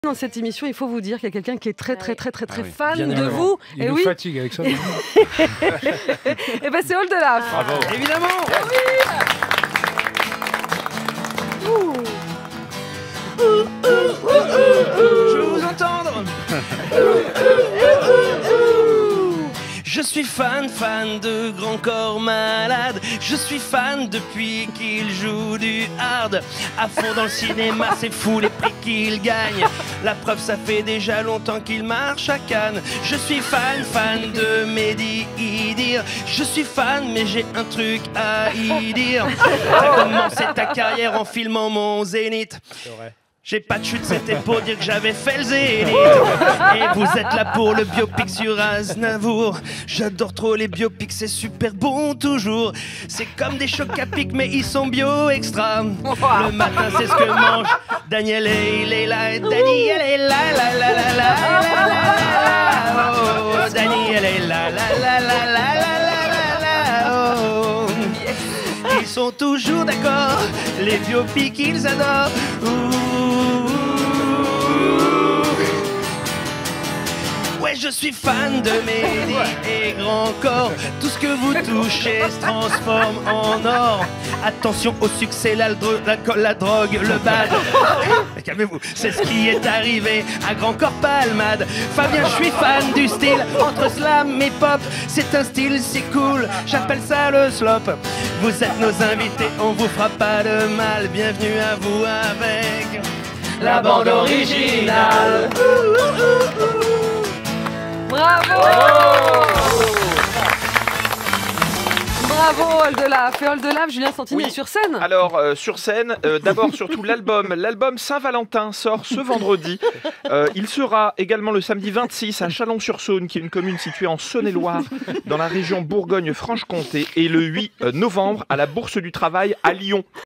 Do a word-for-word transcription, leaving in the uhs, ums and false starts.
Dans cette émission, il faut vous dire qu'il y a quelqu'un qui est très très très très très Ah oui. fan Bien de évidemment. vous. Il et nous oui. fatigue avec ça. Et ben c'est Oldelaf. Bravo. Évidemment. Je veux vous entendre. Je suis fan, fan de Grand Corps Malade. Je suis fan depuis qu'il joue du hard. À fond dans le cinéma, c'est fou les prix qu'il gagne. La preuve, ça fait déjà longtemps qu'il marche à Cannes. Je suis fan, fan de Mehdi Idir. Je suis fan, mais j'ai un truc à y dire. T'as commencé ta carrière en filmant mon Zénith. J'ai pas de chute, c'était pour dire que j'avais fait le Zénith. Et vous êtes là pour le biopic sur Aznavour. J'adore trop les biopics, c'est super bon toujours. C'est comme des chocs à pic, mais ils sont bio extra. Le matin, c'est ce que mange Daniel et Leila. Daniel et la la la la la la la. Oh, Daniel et la la la la la la la la. Oh. Ils sont toujours d'accord, les biopics ils adorent. Ouh. Ouais, je suis fan de Mehdi et Grand Corps. Tout ce que vous touchez se transforme en or. Attention au succès, l'alcool, la, la drogue, le bad. Calmez-vous, c'est ce qui est arrivé à Grand Corps Palmade. Fabien, je suis fan du style entre slam et pop. C'est un style si cool, j'appelle ça le slop. Vous êtes nos invités, on vous fera pas de mal. Bienvenue à vous avec la bande originale. Bravo. Bravo Oldelaf. Et Oldelaf, Julien Santini Oui. est sur scène. Alors, euh, sur scène, euh, d'abord, surtout l'album. L'album Saint-Valentin sort ce vendredi. Euh, il sera également le samedi vingt-six à Chalon-sur-Saône, qui est une commune située en Saône-et-Loire, dans la région Bourgogne-Franche-Comté, et le huit novembre à la Bourse du Travail à Lyon.